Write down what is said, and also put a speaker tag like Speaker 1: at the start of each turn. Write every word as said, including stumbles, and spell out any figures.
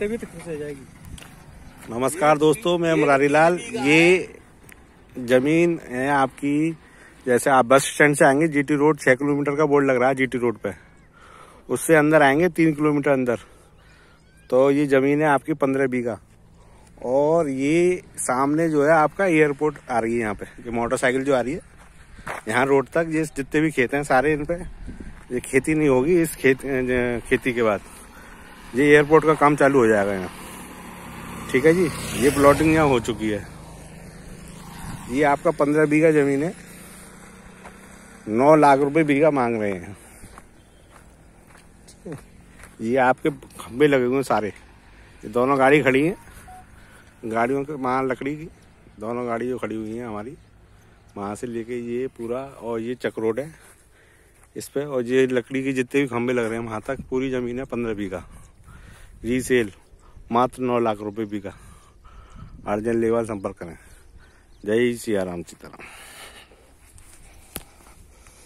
Speaker 1: तबीयत खुश हो जाएगी।
Speaker 2: नमस्कार दोस्तों, मैं मुरारी लाल। ये जमीन है आपकी, जैसे आप बस स्टैंड से आएंगे, जीटी रोड छह किलोमीटर का बोर्ड लग रहा है जीटी रोड पे, उससे अंदर आएंगे तीन किलोमीटर अंदर, तो ये जमीन है आपकी पंद्रह बीघा। और ये सामने जो है आपका एयरपोर्ट आ रही है। यहाँ पे ये मोटरसाइकिल जो आ रही है यहाँ रोड तक, ये जितने भी खेत हैं सारे, इन पे ये खेती नहीं होगी। इस खेत खेती के बाद ये एयरपोर्ट का काम चालू हो जाएगा यहाँ। ठीक है जी, ये प्लॉटिंग यहाँ हो चुकी है। ये आपका पंद्रह बीघा जमीन है, नौ लाख रुपए बीघा मांग रहे हैं। ये आपके खंबे लगे हुए हैं सारे, ये दोनों गाड़ी खड़ी हैं, गाड़ियों के वहाँ लकड़ी की दोनों गाड़ी जो खड़ी हुई हैं हमारी, वहाँ से लेके ये पूरा, और ये चक रोड है इस पे, और ये लकड़ी के जितने भी खंबे लग रहे हैं वहाँ तक पूरी ज़मीन है पंद्रह बीघा। रीसेल मात्र नौ लाख रुपए बीघा। अर्जेंट लेवल संपर्क करें। जय सिया राम सीताराम।